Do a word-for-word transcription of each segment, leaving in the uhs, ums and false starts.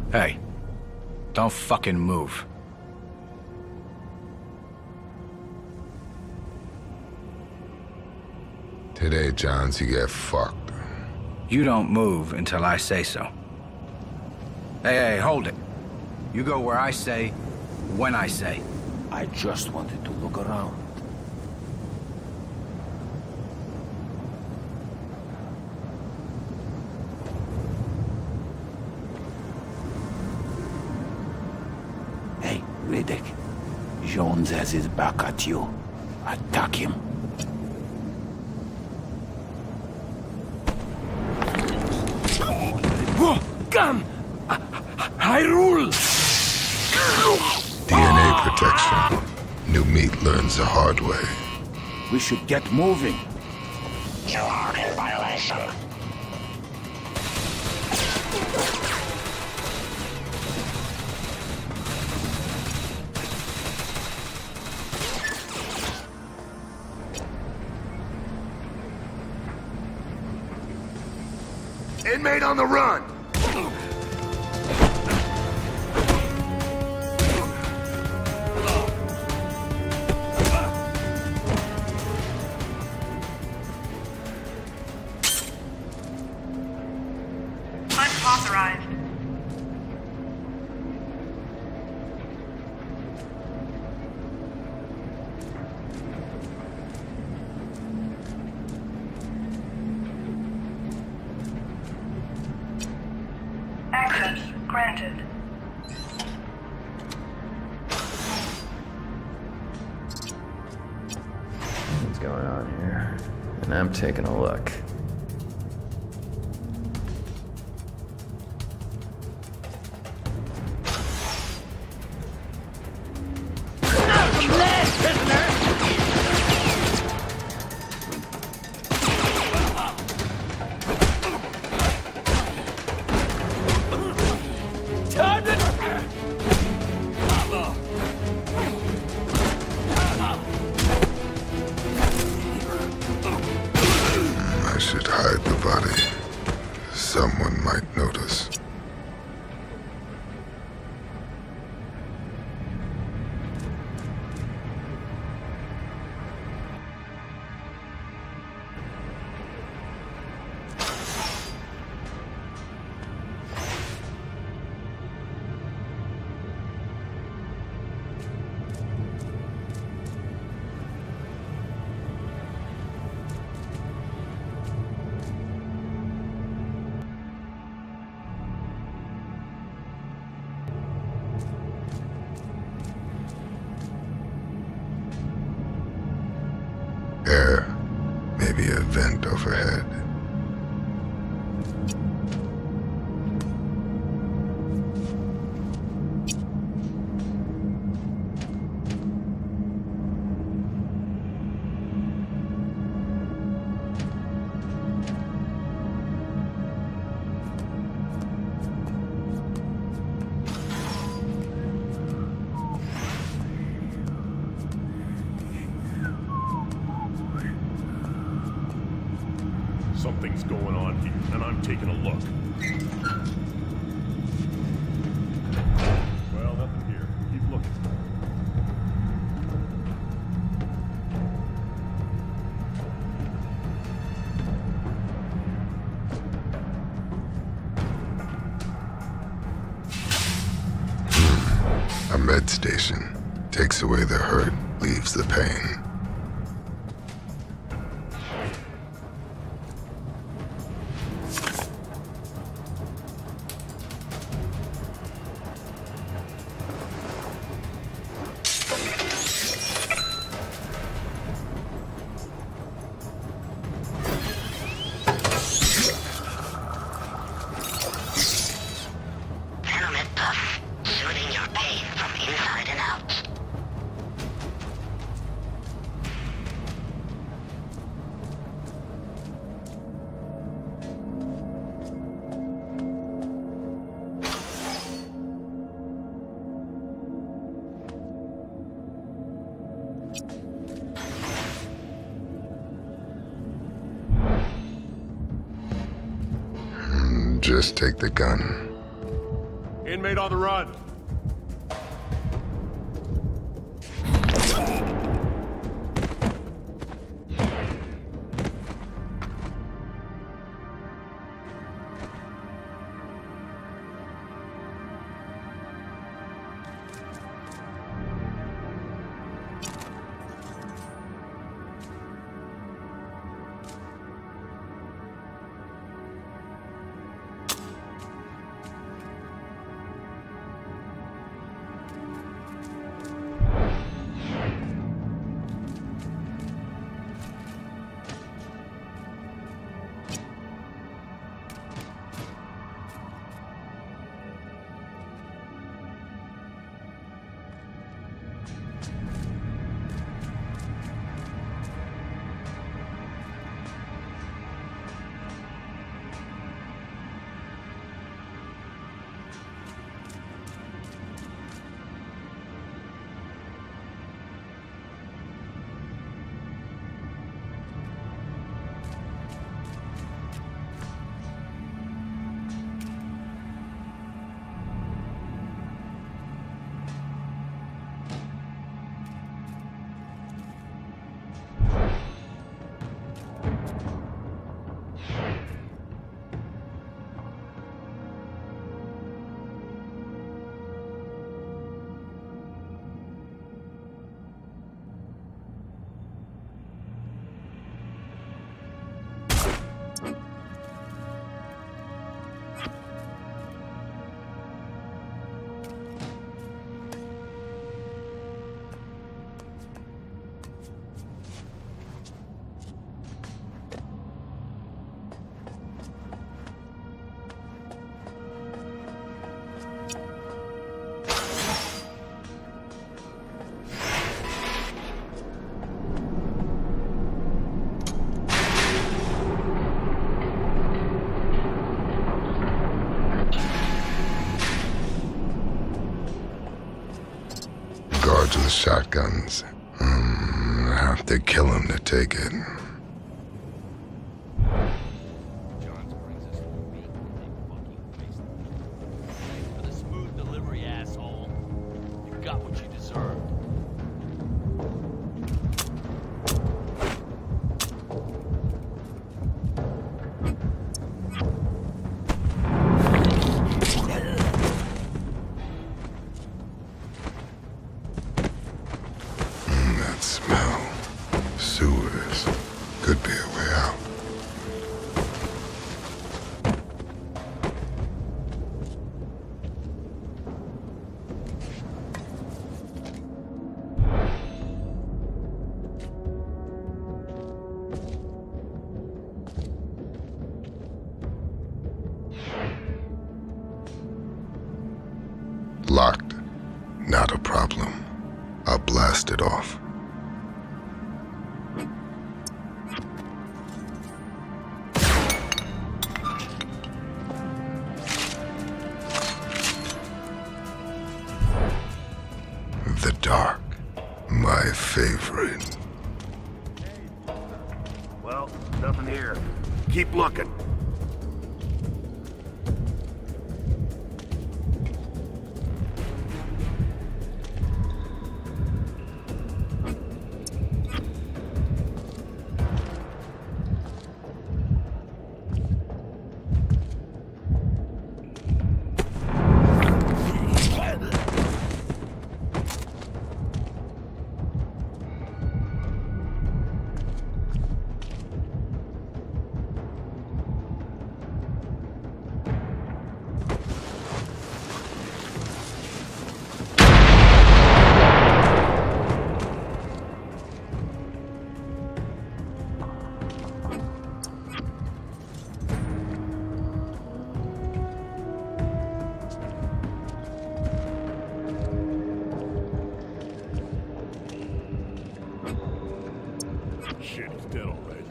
Hey, don't fucking move. Today, Johns, you get fucked. You don't move until I say so. Hey, hey, hold it. You go where I say, when I say. I just wanted to look around. Hey, Riddick. Jones has his back at you. Attack him. Gun! I, I rule! D N A protection. New meat learns the hard way. We should get moving. You are in violation. Inmate on the run! Authorized. Access granted. What's going on here? And I'm taking a look. I should hide the body. Someone might notice. Air, maybe a vent overhead. Something's going on here, and I'm taking a look. Well, nothing here. Keep looking. A med station takes away the hurt, leaves the pain. Helmet puff, soothing your pain from inside and out. Just take the gun. Inmate on the run. Guards with shotguns. Mm, have to kill him to take it. Johns brings us to me. They fucking waste it. Thanks for the smooth delivery, asshole. You got what you deserved. That smell. Sewers. Could be a way out. Locked. Not a problem. I'll blast it off. The dark. My favorite. Well, nothing here. Keep looking. Shit, he's dead already.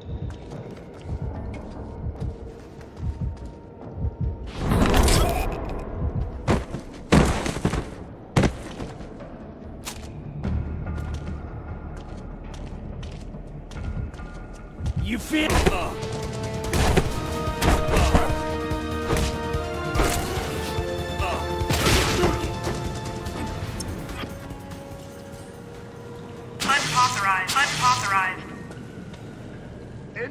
You feel? Uh. Uh. Uh.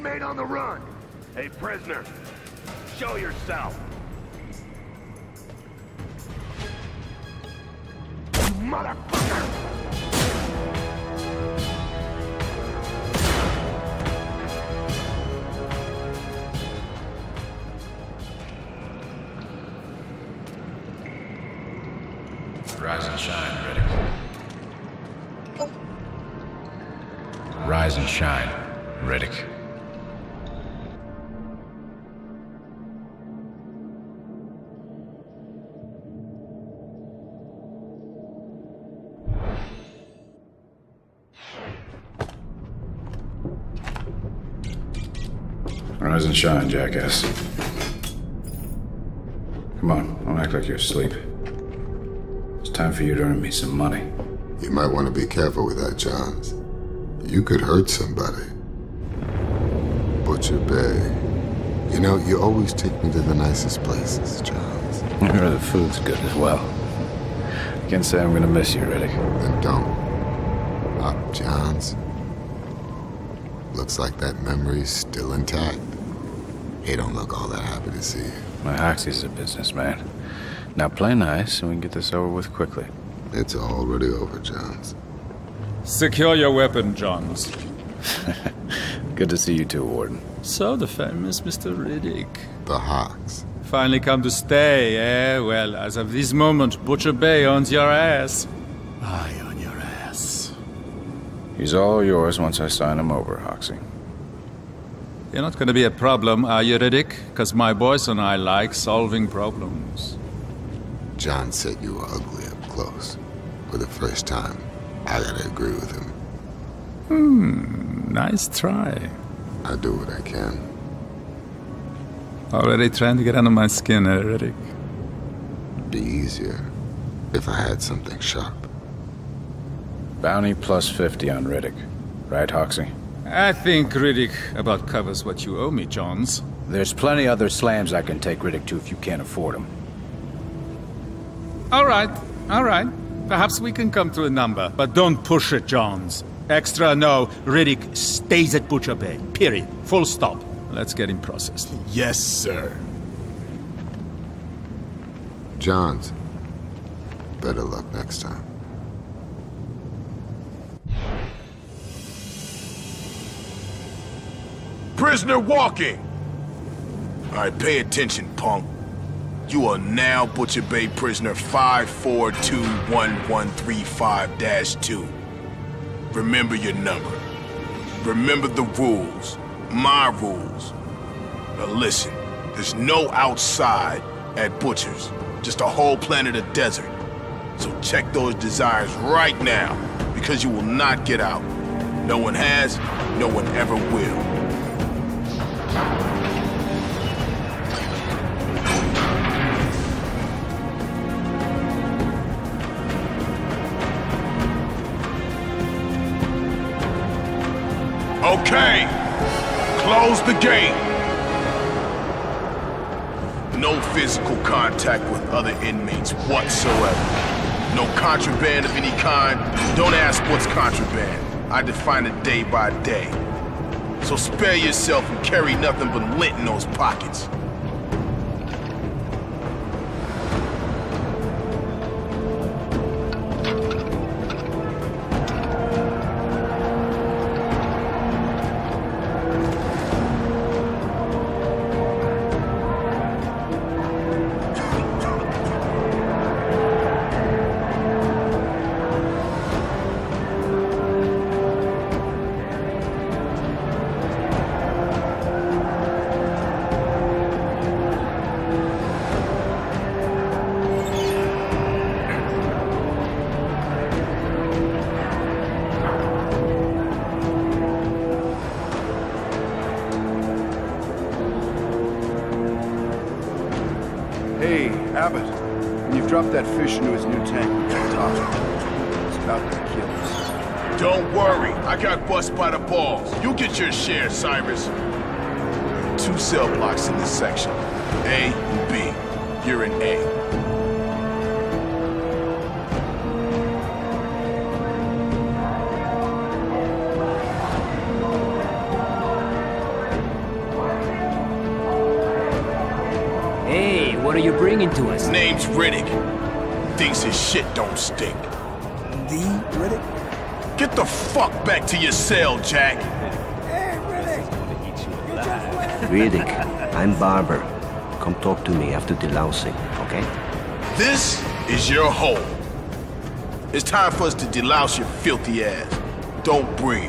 inmate on the run. Hey, prisoner, show yourself. You motherfucker! Rise and shine, Riddick. Rise and shine, Riddick. Rise and shine, jackass. Come on, don't act like you're asleep. It's time for you to earn me some money. You might want to be careful with that, Johns. You could hurt somebody. Butcher Bay. You know, you always take me to the nicest places, Johns. I heard the food's good as well. I can't say I'm gonna miss you, Riddick. Then don't. Up, Johns. Looks like that memory's still intact. He don't look all that happy to see you. My Hoxie's a businessman. Now play nice and we can get this over with quickly. It's already over, Johns. Secure your weapon, Johns. Good to see you too, Warden. So the famous Mister Riddick. The Hawks. Finally come to stay, eh? Well, as of this moment, Butcher Bay owns your ass. I own your ass. He's all yours once I sign him over, Hoxie. You're not gonna be a problem, are you, Riddick? Because my boys and I like solving problems. John said you were ugly up close. For the first time, I gotta agree with him. Hmm, nice try. I do what I can. Already trying to get under my skin, eh, Riddick? Be easier if I had something sharp. Bounty plus fifty on Riddick. Right, Hoxie? I think Riddick about covers what you owe me, Johns. There's plenty other slams I can take Riddick to if you can't afford them. All right, all right. Perhaps we can come to a number, but don't push it, Johns. Extra no, Riddick stays at Butcher Bay. Period. Full stop. Let's get him processed. Yes, sir. Johns, better luck next time. Prisoner walking! Alright, pay attention, punk. You are now Butcher Bay prisoner five four two one one three five dash two. Remember your number. Remember the rules. My rules. Now listen, there's no outside at Butcher's. Just a whole planet of desert. So check those desires right now, because you will not get out. No one has, no one ever will. Okay, close the gate. No physical contact with other inmates whatsoever. No contraband of any kind. Don't ask what's contraband. I define it day by day. So spare yourself and carry nothing but lint in those pockets. Hey, Abbott. You've dropped that fish into his new tank at the top. It's about to kill us. Don't worry, I got bust by the balls. You get your share, Cyrus. Two cell blocks in this section. A and B. You're in A. What are you bringing to us? Name's Riddick. Thinks his shit don't stink. The Riddick? Get the fuck back to your cell, Jack. Hey, Riddick! You just went... Riddick, I'm Barber. Come talk to me after delousing, okay? This is your home. It's time for us to delouse your filthy ass. Don't breathe.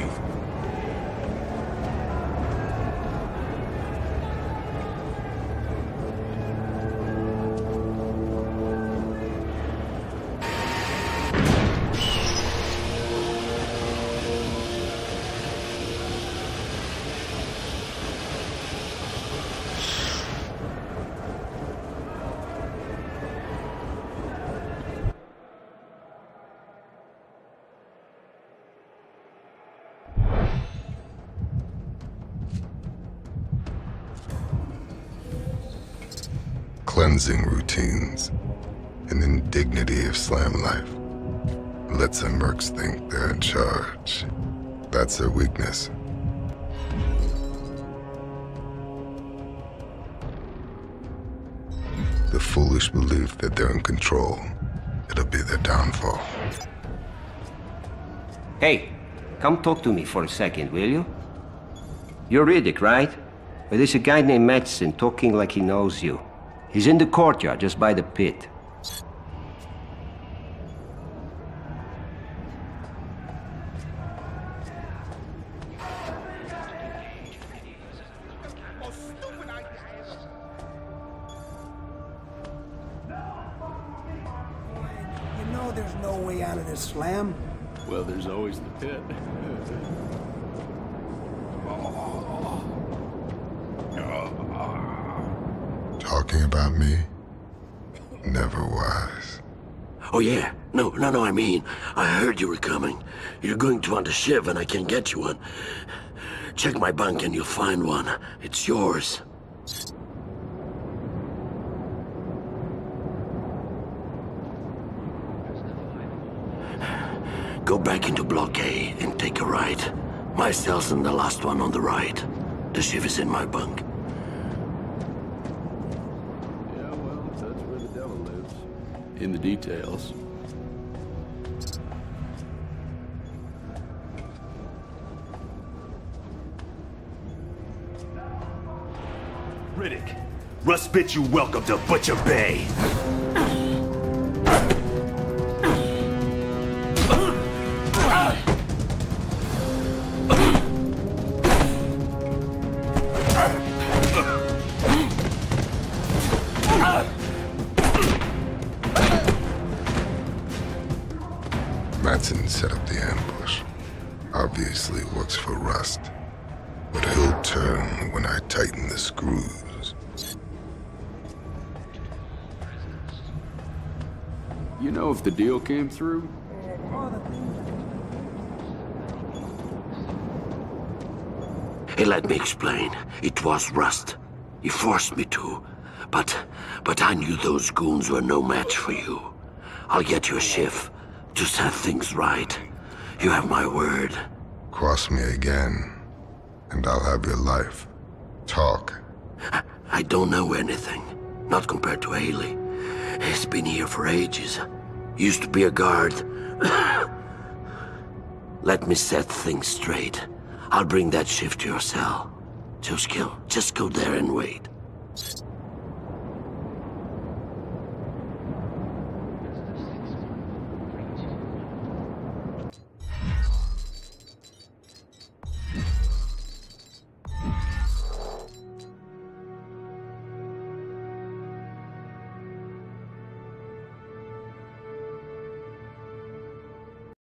Cleansing routines, an indignity of slam life. Lets some mercs think they're in charge. That's their weakness. The foolish belief that they're in control. It'll be their downfall. Hey, come talk to me for a second, will you? You're Riddick, right? But there's a guy named Madsen talking like he knows you. He's in the courtyard, just by the pit. You know there's no way out of this slam. Well, there's always the pit. Talking about me? Never wise. Oh yeah, no, no, no, I mean, I heard you were coming. You're going to want a shiv and I can get you one. Check my bunk and you'll find one. It's yours. Go back into Block A and take a right. My cell's in the last one on the right. The shiv is in my bunk. Yeah, well, that's where the devil lives. In the details. Riddick, Russ bids you welcome to Butcher Bay. Madsen set up the ambush. Obviously works for Rust. But he'll turn when I tighten the screws. You know if the deal came through? Hey, let me explain. It was Rust. He forced me to. But, but I knew those goons were no match for you. I'll get you a shift to set things right. You have my word. Cross me again, and I'll have your life. Talk. I, I don't know anything. Not compared to Haley. He's been here for ages. Used to be a guard. Let me set things straight. I'll bring that shift to your cell. Just kill. Just go there and wait.